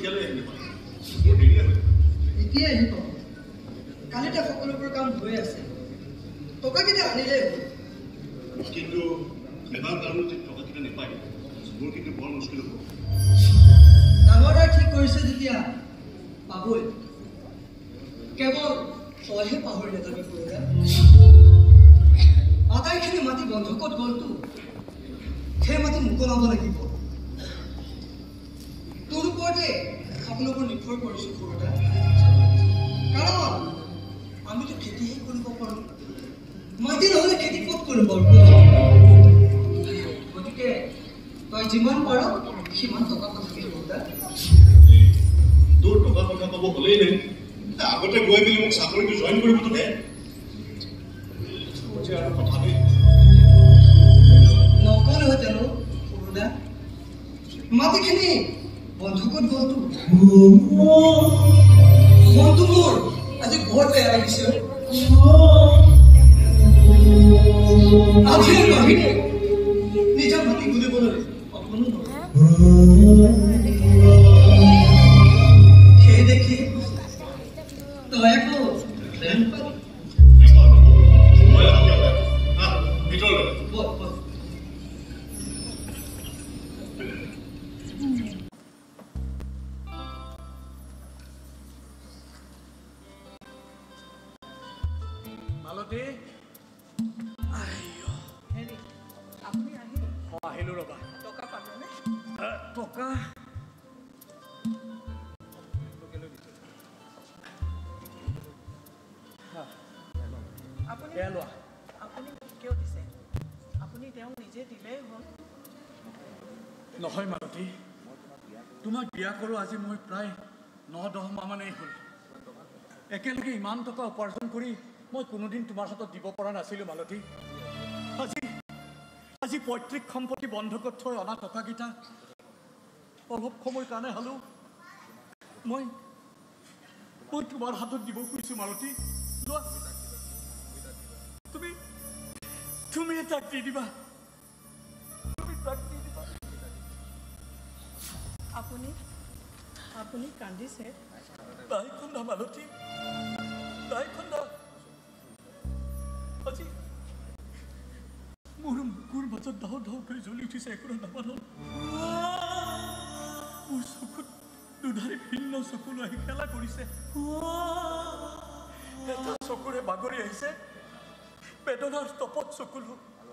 এতিয়ালৈ আহি নাপায় বৰ দেৰি হয় এতিয়া আহি পাব কালিতে সকলোবোৰ কাম হৈ আছে টকাকেইটা আনিলেই হ'ল কিন্তু এবাৰ কাৰণত যদি টকাকেইটা নাপায় মোৰ কিন্তু বৰ মুস্কিল হ'ব ডাঙৰদাই ঠিক কৰিছে যেতিয়া পাবই কেৱল তইহে পাহৰি নাযাবি খুড়া আটাইখিনি মাটি বন্ধকত গ'লতো সেই মাটি মোকলাব লাগিব তোৰ ওপৰতে সকলোবোৰ নিৰ্ভৰ কৰিছোঁ খুড়া কাৰণ আমিতো খেতিহে কৰিব পাৰোঁ মাটি নহ'লে খেতি ক'ত কৰিব গতিকে তই যিমান পাৰ সিমান টকা পঠাবি খুড়া তোৰ টকা কথা ক'ব হ'লেই নাই আগতে গৈ মেলি মোক চাকৰিটো জইন কৰিবতো দে আৰু কথা দেই নকলেহেঁতেনো খুড়া মাটিখিনি বন্ধকত গ'লতো মনটো মোৰ আজি বৰ বেয়া লাগিছে আজি ভাবিলে নিজৰ মাটি গুলিবলৈ অকণো সেই দেখি তই আকৌ প্ৰেম পালি Maloti, ayo. হেৰি আপুনি আহিল আহিলো ৰবা টকা পালেনে টকা আপুনি লোৱা আপুনি মোক কিয় দিছে আপুনি তেওঁ নিজে দিলেই হ'ল নহয় মালতী তোমাক বিয়া কৰোঁ আজি মই প্ৰায় 9-10 মাহ মানেই হ'ল একেলগে ইমান টকা উপাৰ্জন কৰি মই কোনোদিন তোমাৰ হাতত দিব পৰা নাছিলোঁ মালতী আজি পৈতৃক সম্পত্তি বন্ধকত থৈ অনা টকাকেইটা অলপ সময় কাৰণে হ'লেও মই তোমাৰ হাতত দিব খুজিছোঁ মালতী লোৱা তুমি তাক দি দিবা আপুনি কান্দিছে তাই খন্দা মালতী তাই খন্দা আজি মোৰ বুকুৰ মাজত ধাও ধাও কৰি জ্বলি উঠিছে একো নামানো মোৰ চকুত দুধাৰি ভিন্ন চকুলো আহি খেলা কৰিছে এটা চকুৰে বাগৰি আহিছে বেদনাৰ তপত চকুলো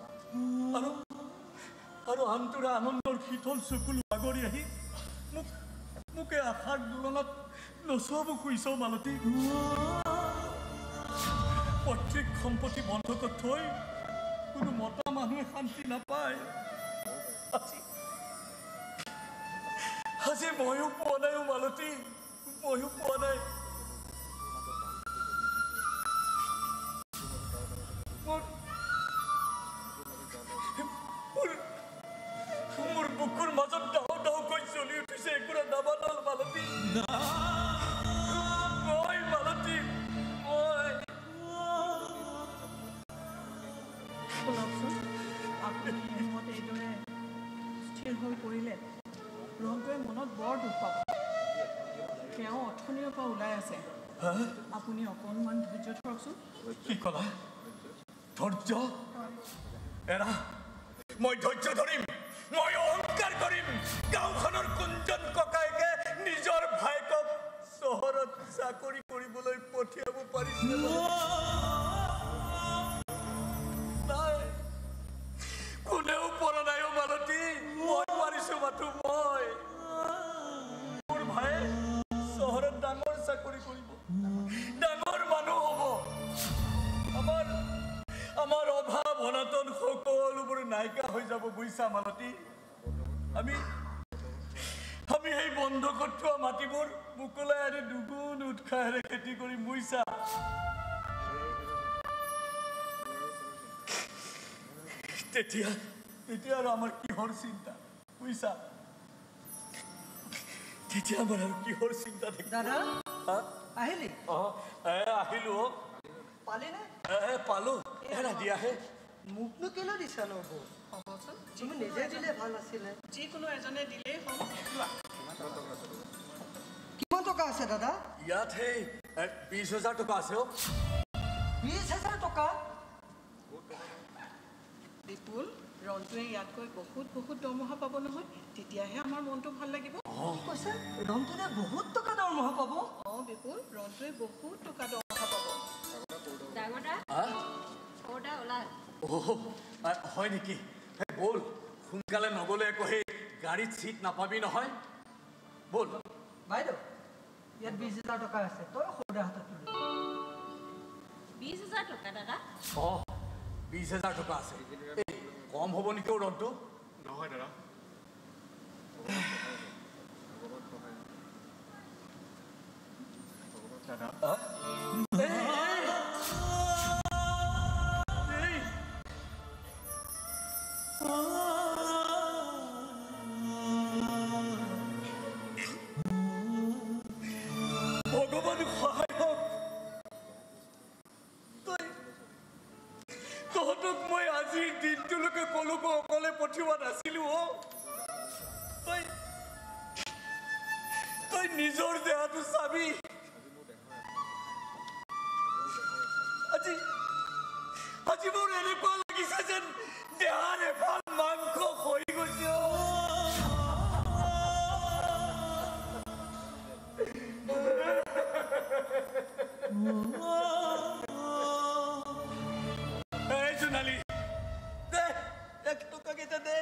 আৰু আনটোৰে আনন্দৰ শীতল চকুলো বাগৰি আহি মোকে আশাৰ দোলনত নচুৱাব খুজিছ মালতী পৈতৃক সম্পত্তি বন্ধকত থৈ কোনো মতা মানুহে শান্তি নাপায় আজি ময়ো পোৱা নাই মালতী ময়ো পোৱা নাই মোৰ বুকুৰ মাজত ডাও ডাওকৈ জ্বলি উঠিছে একো নাবানল মালতী মই মালতী শুনকচোন আপুনি মত এইদৰে স্থিৰ হৈ পৰিলে ৰন্তুৱে মনত বৰ দুখ পাব তেওঁ অথনিৰ পৰা ওলাই আছে আপুনি অকণমান ধৈৰ্য ধৰকচোন কি ক'লা ধৈৰ্য এৰা মই ধৈৰ্য ধৰিম মই অহংকাৰ কৰিম গাঁওখনৰ কোনজন ককায়েকে নিজৰ ভাইকক চহৰত চাকৰি কৰিবলৈ পঠিয়াব পাৰিছে নাই কোনেও পৰা নাই মালতী মই পাৰিছো মাথো মই মোৰ ভাই চহৰত ডাঙৰ চাকৰি কৰিব ডাঙৰ মানুহ হ'ব আমাৰ অভাৱ অনাটন সকলোবোৰ নাইকিয়া হৈ যাব বুজিছা মালতী আমি এই বন্ধকত থোৱা মাটিবোৰ মুকলাই আনি দুগুণ উৎসাহেৰে খেতি কৰি বুজিছা তেতিয়া আৰু আমাৰ কিহৰ চিন্তা বুজিছা তেতিয়া আমাৰ আৰু কিহৰ চিন্তা দাদা আহিলি আহিলো পালিনে পালো এৰা দিয়াহে মোকনো কেলৈ দিছা ন হ'বচোন তুমি নিজে দিলে ভাল আছিলে যিকোনো এজনে দিলেই হ'ল টকা আছে দাদা? ইয়াত সেই 20,000 টকা আছে। 20,000 টকা? বিপুল, ৰন্টুৱে ইয়াতকৈ বহুত দৰমহা পাব নহয়, তেতিয়াহে আমাৰ মনটো ভাল লাগিব। কৈছে ৰন্টুৱে বহুত টকা দৰমহা পাব? বিপুল, ৰন্টুৱে বহুত টকা দৰমহা পাব। হয় নেকি? ব'ল, সোনকালে নগ'লে আকৌ সেই গাড়ীত চিট নাপাবি নহয়। ব'ল। বাইদেউ, ইয়াত 20,000 টকা আছে, তই সৌদাৰ হাতত তুলি। 20,000 টকা দাদা? 20,000 টকা আছে। কম হ'ব নেকি ৰন্তু? নহয় দাদা, ভগৱান সহায় হওক। তহঁতক মই আজিৰ দিনটোলৈকে কলৈকো অকলে পঠিওৱা নাছিলো। তই নিজৰ দেহাটো চাবি। আজি মোৰ এনেকুৱা লাগিছে যেন দেহাৰ এফাল মাংস হৈ গৈছে। জোনালী, দে 1 টকা কেইটা দে।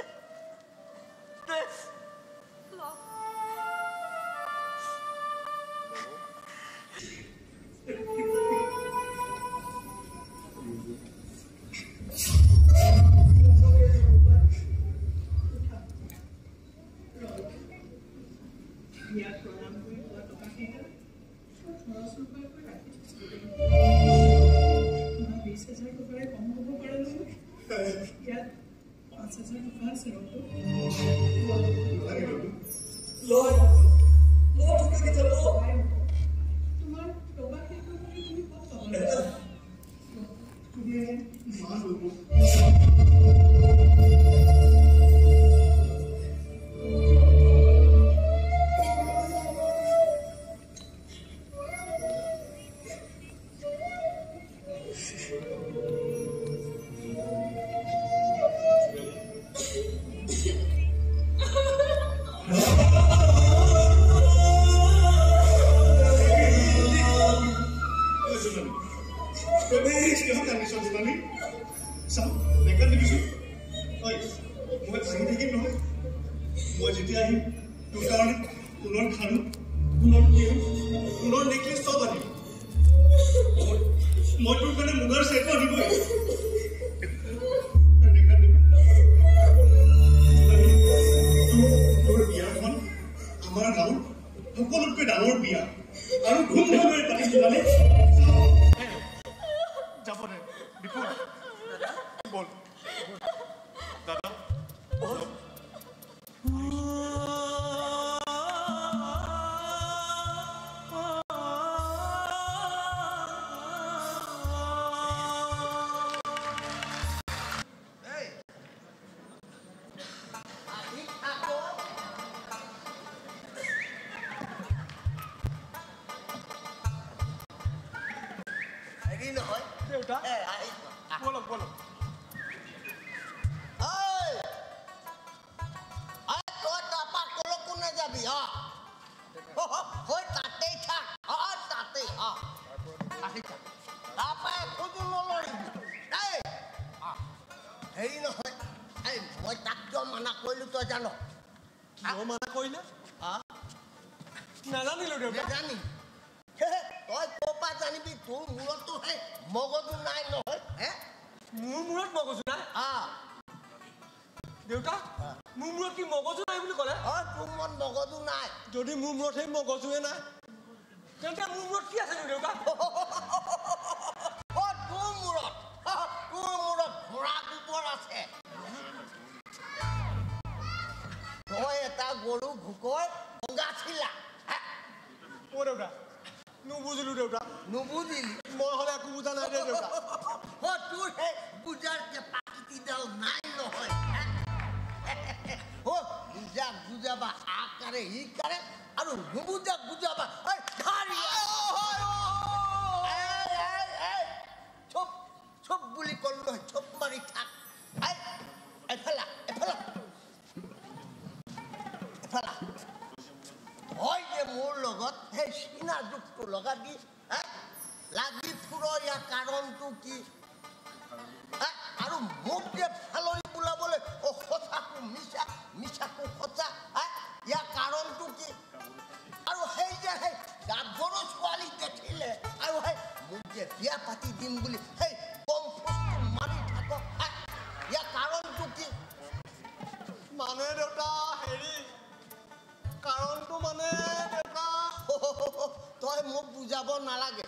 তই থপ মাৰি থাক এফালা হয় যে মোৰ লগত সেই চিনা যুগটো লগা দি লাগি ফুৰ ইয়াৰ কাৰণটো কি আৰু মোক যে ফালৰি বোলাবলৈ সঁচাকো মিছাকো সঁচা ইয়াৰ কাৰণটো কি আৰু সেই যে সেই গাভৰু ছোৱালী দেখিলে আৰু সেই মোক যে বিয়া পাতি দিম বুলি সেই কম ফুচটো মাৰি থাকক ইয়াৰ কাৰণটো কি মানে দেউতা হেৰি কাৰণটো মানে দেউতা তই মোক বুজাব নালাগে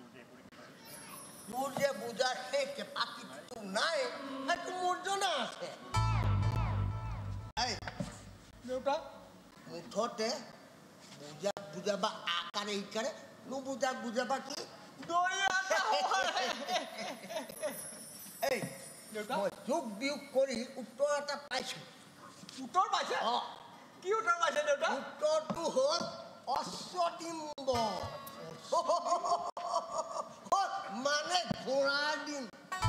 তোৰ যে বুজাৰ সেই কেপাচিটিটো নাই সেইটো মোৰ জনা আছে দেউতা মুঠতে বুজাবা আকাৰে ইকাৰে বুজাবা কি মই যোগ বিয়োগ কৰি উত্তৰ এটা পাইছো উত্তৰ পাইছে কি উত্তৰ পাইছে দেউতা উত্তৰটো হ'ল অশ্বডিম্ব মানে ঘোঁৰাৰ দিন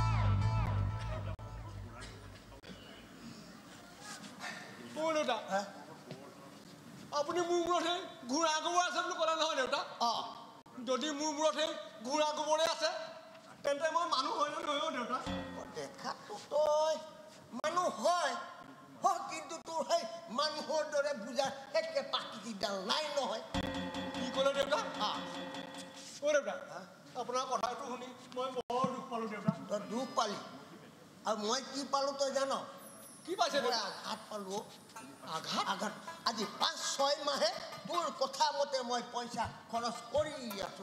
দেউতা আপুনি মোৰ মূৰত সেই ঘোঁৰা গোবৰ আছে বুলি ক'লে নহয় দেউতা যদি মোৰ মূৰত সেই ঘোঁৰা গোবৰে আছে তেন্তে মই মানুহ হয় নহয় দেউতা দেখাতো তই মানুহ হয় কিন্তু তোৰ সেই মানুহৰ দৰে বুজাৰ সেই কেপাচিটিডাল নাই নহয় কি ক'লে দেউতা দেউতা আপোনাৰ কথাটো শুনি মই বৰ দুখ পালোঁ দেউতা তই দুখ পালি আৰু মই কি পালোঁ তই জান কি পাইছে আঘাত পালোঁ আঘাত আজি 5-6 মাহে তোৰ কথা মতে মই পইচা খৰচ কৰি আছো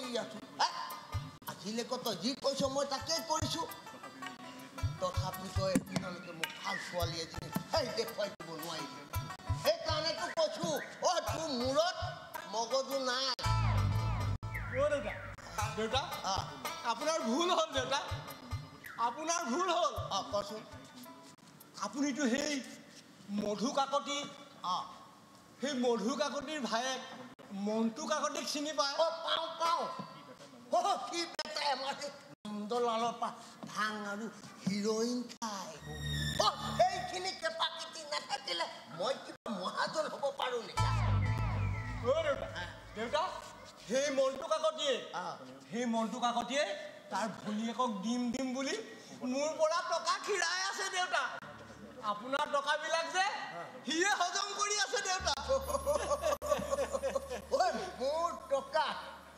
আজিলৈকে তই যি কৈছ মই তাকেই কৰিছোঁ তথাপি তই এদিনলৈকে মোক ভাল ছোৱালী এজনী সেই দেখুৱাই দিব নোৱাৰিলি সেইকাৰণেতো কৈছোঁ তোৰ মূৰত মগজু নাই দেউতা আপোনাৰ ভুল হ'ল দেউতা আপোনাৰ ভুল হ'ল কচোন আপুনিতো সেই মধু কাকতি সেই মধু কাকতিৰ ভায়েক মন্তু কাকতিক চিনি পায় পাওঁ কি বেটাই আমাৰ নন্দলালৰ পৰা ভাং আৰু হিৰইন খাই সেইখিনি কেপাচিটি নাথাকিলে মই কিবা মহাজন হ'ব পাৰোঁ নেকি দেউতা সেই মন্তু কাকতিয়ে তাৰ ভনীয়েকক দিম বুলি মোৰ পৰা টকা খিৰাই আছে দেউতা আপোনাৰ টকাবিলাক যে সিয়ে হজম কৰি আছে দেউতা মোৰ টকা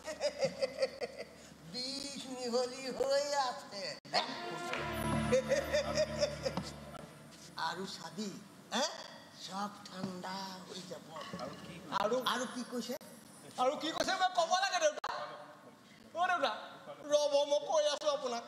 বিষ মিহলি হৈ আছে আৰু চাবি চব ঠাণ্ডা হৈ যাব আৰু কি কৈছে মই ক'ব লাগে দেউতা দেউতা ৰ'ব মই কৈ আছো আপোনাক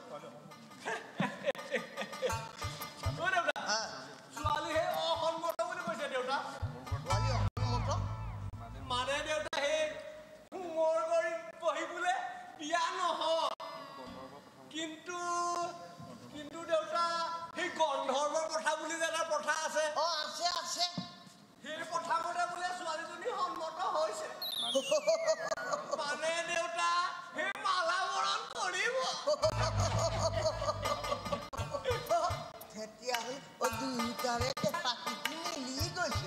দেউতা ছোৱালী সেই অসন্মত বুলি কৈছে দেউতা ছোৱালী অসন্মত মানে দেউতা সেই মোৰ কৰি কহি বোলে বিয়া নহয় কিন্তু দেউতা সেই গন্ধৰ্বৰ কথা বুলি যে এটা প্ৰথা আছে আছে সেই প্ৰথা মতে বোলে ছোৱালীজনী সন্মত হৈছে মানে দেউতা সেই মালা বৰণ কৰিব তেতিয়াহ'লে দুয়োটাৰে কেপাচিটি মিলি গৈছে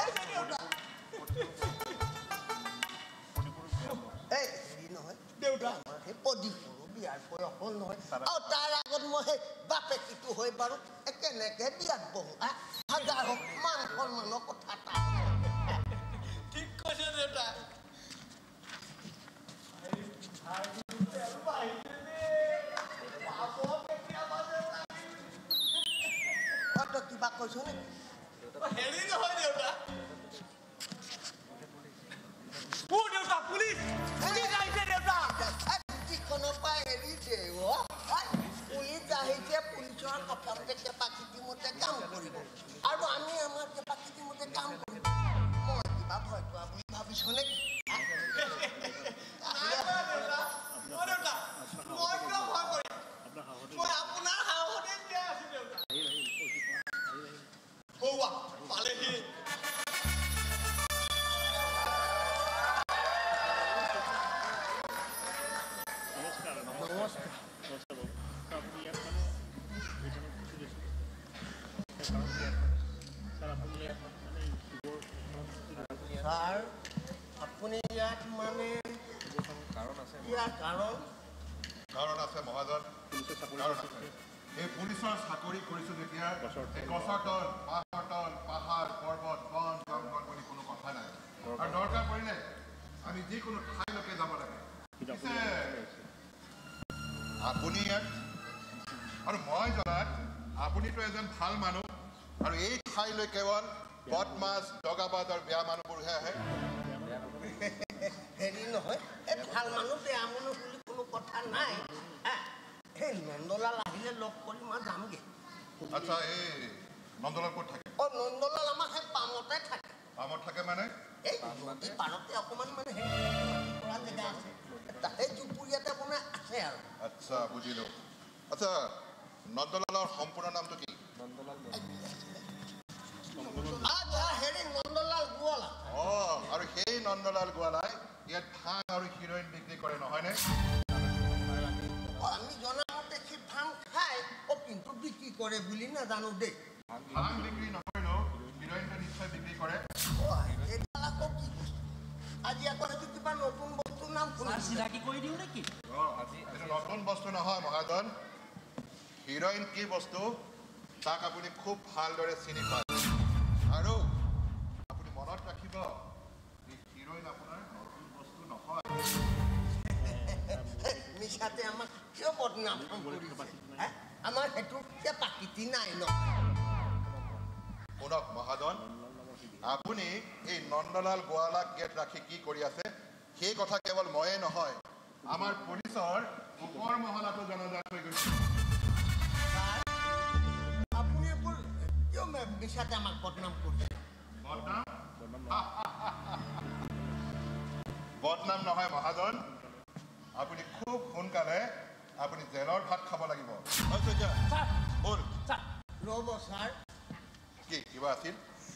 হেৰি নহয় দেউতা সেই পদীপৰো বিয়াৰ বয়স হ'ল নহয় আৰু তাৰ আগত মই সেই বাপেকিটো হৈ বাৰু কেনেকে বিয়াত বহো হাজাৰ হওক মান সন্মানৰ কথা এটা ঠিক কৈছে দেউতা তই কিবা কৈছ নেকি হেৰি নহয় দেউতা দেউতা পুলিচ আহিছে দেউতা যিখনৰ পৰা হেৰি দে পুলিচ আহিছে পুলিচৰ কথামতে কেপাচিটি মতে কাম কৰিব আৰু আমি আমাৰ কেপাচিটি মতে কাম কৰিব মই কিবা ভয় খোৱা বুলি ভাবিছ নেকি আপোনাৰ সাহসতে দিয়া আছো দেউতা পালেহি ছাৰ আপুনি ইয়াত মানে কাৰণ আছে মহাজন এই পুলিচৰ চাকৰি কৰিছোঁ যেতিয়া গছৰ তল পাহাৰ পৰ্বত বন জংঘল বুলি কোনো কথা নাই আৰু দৰকাৰ পৰিলে আমি যিকোনো ঠাইলৈকে যাব লাগে আপুনি ইয়াত আৰু মই জনাত আপুনিতো এজন ভাল মানুহ আৰু এই ঠাইলৈ কেৱল বদমাছ দগাবাজ আৰু বেয়া মানুহবোৰহে আহে হেৰি নহয় এই ভাল মানুহ বেয়া মানুহ বুলি কোনো কথা নাই এই নন্দলাল আহিলে লগ কৰি মই যামগৈ আচ্ছা এই নন্দলাল ক'ত থাকে নন্দলাল আমাৰ সেই পামতে থাকে পামত থাকে মানে এই নদী পাৰতে অকণমান মানে হেৰি কৰা জেগা আছে তাতে জুপুৰীয়াতে বনাই আছে আৰু আচ্ছা বুজিলোঁ আচ্ছা নন্দলালৰ সম্পূৰ্ণ নামটো কি হেৰি নন্দলাল গোৱালা আৰু সেই নন্দলাল গোৱালাই ইয়াত ভাং আৰু হিৰইন বিক্ৰী কৰে নহয়নে আমি জনামতে সি ভাং খাই কিন্তু বিক্ৰী কৰে বুলি নাজানো দেই ভাং বিক্ৰী নকৰিলেও হিৰইনটো নিশ্চয় বিক্ৰী কৰে আকৌ কি আজি আকৌ সেইটো কিবা নতুন বস্তুৰ নাম চিনাকি কৰি দিওঁ নেকি এইটো নতুন বস্তু নহয় মহাজন হিৰইন কি বস্তু তাক আপুনি খুব ভালদৰে চিনি পায় আৰু আপুনি মনত ৰাখিব এই হিৰইন আপোনাৰ নতুন বস্তু নহয় মিছাতে আমাক কিয় বদনাম কৰিছে আমাৰ সেইটো প্ৰাকৃতি নাই ন শুনক মহাজন আপুনি এই নন্দলাল গোৱালাক ইয়াত ৰাখি কি কৰি আছে সেই কথা কেৱল ময়ে নহয় আমাৰ পুলিচৰ ওপৰ মহলাটো জনাজাত হৈ গৈছে আপুনি কিয় মিছাতে আমাক বদনাম কৰিছে বদনাম নহয় মহাজন আপুনি খুব সোনকালে আপুনি জেলৰ ভাত খাব লাগিব ৰ'ব ছাৰ কি কিবা আছিল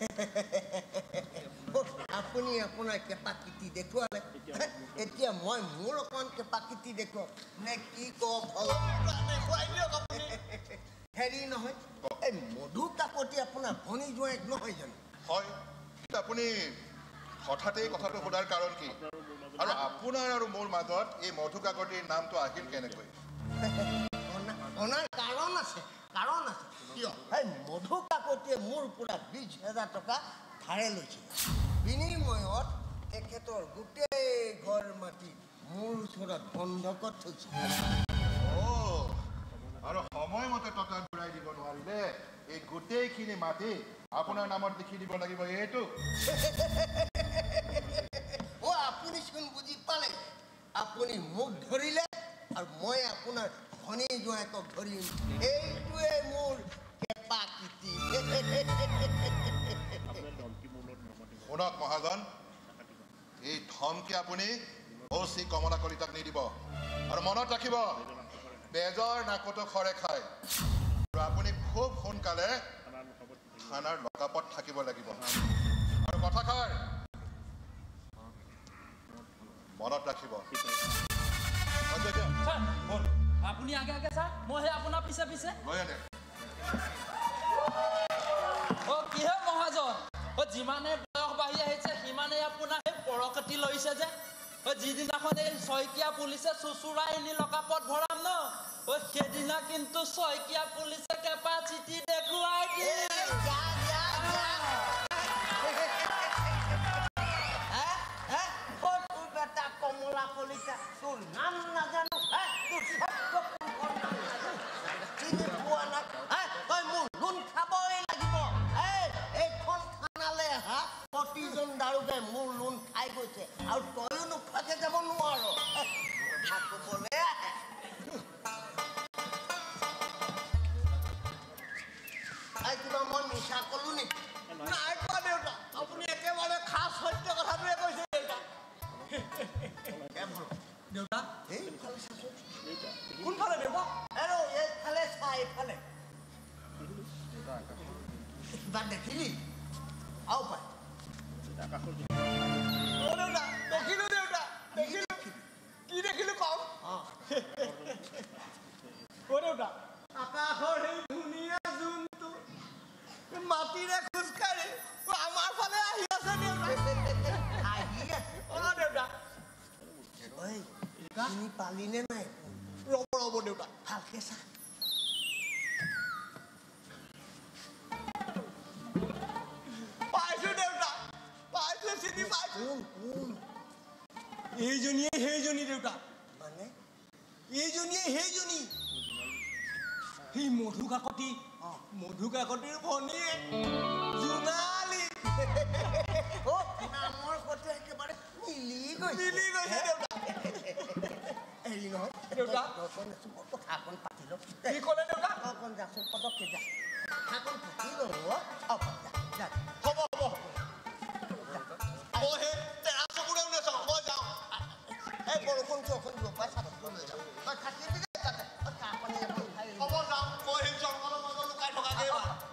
আপুনি আপোনাৰ কেপাচিটি দেখুৱালে এতিয়া মই মোৰ অকণমান কেপাচিটি দেখুৱাম নে কি কওক হেৰি নহয় এই মধু কাকতি আপোনাৰ ভনী জোঁৱাইক নহয় জানো হয় আপুনি হঠাতে এই কথাটো সোধাৰ কাৰণ কি আৰু আপোনাৰ আৰু মোৰ মাজত এই মধু কাকতিৰ নামটো আহিল কেনেকৈ কাৰণ আছে কিয় এই মধু কাকতিয়ে মোৰ পৰা 20,000 টকা ধাৰে লৈছে বিনিময়ত তেখেতৰ গোটেই ঘৰ মাটি মোৰ ওচৰত বন্ধকত থৈছে আৰু সময়মতে টকা ঘূৰাই দিব নোৱাৰিলে এই গোটেইখিনি মাটি আপোনাৰ নামত লিখি দিব লাগিব এইটো আপুনি চোন বুজি পালে আপুনি মোক ধৰিলে আৰু মই আপোনাৰ ভনী জোঁৱাইকক ধৰিম এইটোৱে মোৰ কেপাচিটি শুনক মহাজন এই ধমকি আপুনি অচি কমলা কলিতাক নিদিব আৰু মনত ৰাখিব বেজৰ নাকতো খৰে খায় আৰু আপুনি খুব সোনকালে থানাৰ লকাপত থাকিব লাগিব আৰু কথাষাৰ মনত ৰাখিব আপুনি আগে আগে ছাৰ মই সেই আপোনাৰ পিছে পিছে লৈ আনে কিহে মহাজন যিমানে বয়স বাঢ়ি আহিছে সিমানে আপোনাৰ সেই পৰকতি লৈছে যে যিদিনাখন এই শইকীয়া পুলিচে চুচুৰাই নি লকাপত ভৰাম ন সেইদিনা কিন্তু শইকীয়া পুলিচে কেপাচিটি দেখুৱাই দিয়ে কমলা কলিতা তোৰ নাম নাজানো চিনি পোৱা নাই তই মোৰ লোন খাবই লাগিব এইখন থানালে হা প্ৰতিজন দাৰোগাই মোৰ লোন খাই গৈছে আৰু তইও নোখোৱাকে যাব নোৱাৰ ক'বলৈ আহে কিবা মই মিছা কলো নেকি নাই কোৱা দেউতা আপুনি একেবাৰে খাচ সত্য কথাটোৱে কৈছে দেউতা কোনফালে দেউতা আৰু এইফালে চা এইফালে কিবা দেখিলি আও পাই দেউতা দেখিলো কি দেখিলো কম দেউতা আকাশৰ সেই ধুনীয়া জোনটো ঐ চিনি পালিনে নাই ৰ'ব দেউতা ভালকে চা পাইছো দেউতা পাইছো চিনি পাইছো কোন এইজনীয়ে সেইজনী দেউতা মানে এইজনীয়ে সেইজনী সেই মধু কাকতিৰ ভনীয়ে জোনালী নামৰ সৈতে একেবাৰে মিলি গৈছে দেউতা হেৰি নহয় দেউতা কথা অকণ পাতি লওঁ কি ক'লে দেউতা অকণ যাচোন পটককে যা কথাকণ পাতি লওঁ যা হ'ব মই সেই তেৰা চকুৰেও নাচাওঁ মই যাওঁ এই বৰষুণ চৰষুণ দিব পাই চাবলৈ লৈ যাওঁ তই থাকিবি দে তাতে চাহ পানী এখন খাই হ'ব যাওঁ মই সেই জংঘলৰ মাজত লুকাই থকাগৈ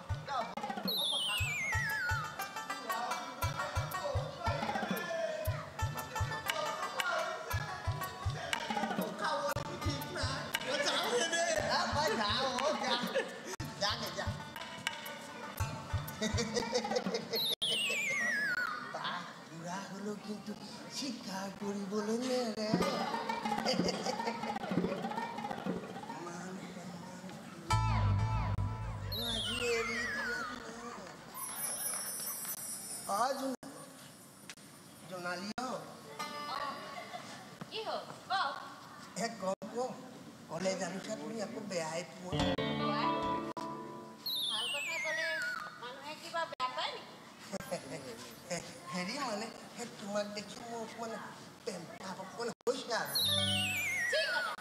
বুঢ়া হলেও কিন্তু স্বীকাৰ কৰিবলৈ নেৰে আজি এৰি জোনালী কি হ'ল কম কলেজ আনিছা তুমি আকৌ বেয়াই পোৱা ভাল কথা ক'লে মানুহে কিবা বেয়া পায় নেকি হেৰি মানে তোমাক দেখি মোৰ অকণমান অকণমান হৈছে আৰু ঠিক কথা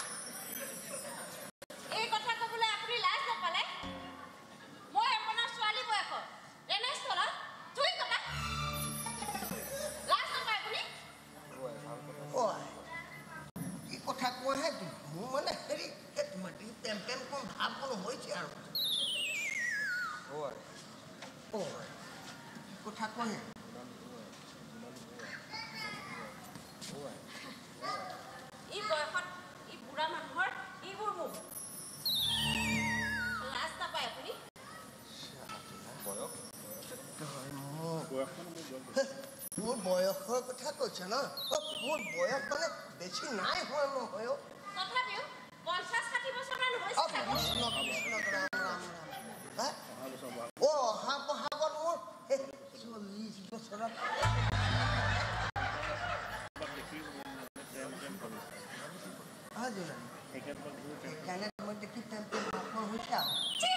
এই কথা ক'বলৈ আপুনি লাজ নাপালে মই আপোনাৰ ছোৱালী বয়সৰ তেনেস্থলত থুই কথা লাজ নাপায় আপুনি কি কথা কোৱাহে তুমি মোৰ মানে হেৰি তোমাৰ টেম্পেম কম ভাৱ কোনো হৈছে আৰু কথা কোৱাহে এই বয়সত এই বুঢ়া মানুহৰ এইবোৰ মুখ লাজ নাপায় আপুনি মোৰ বয়সৰ কথা কৈছে ন মোৰ বয়স মানে বেছি নাই হোৱা নহয় তথাপিও 50-60 বছৰমান হৈছে অহা বহাগত মোৰ 40 বছৰত সেইকাৰণে মই দেখি টেম্পেল হৈছে আৰু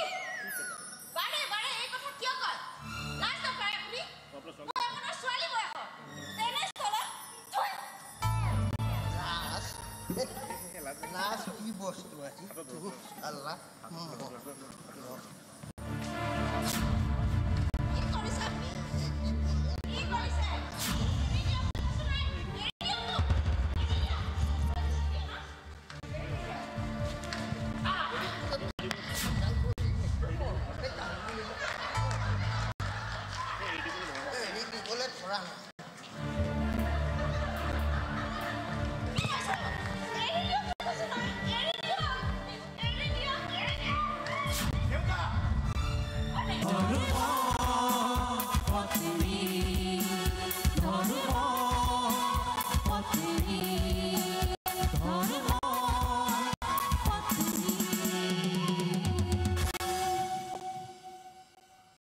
বাৰে এই কথা কিয় কয় লাজ নাপায় আপুনি মই আপোনাৰ ছোৱালী বয়সৰ তেনেস্থলত লাজ কি বস্তু আজি আল্লাহ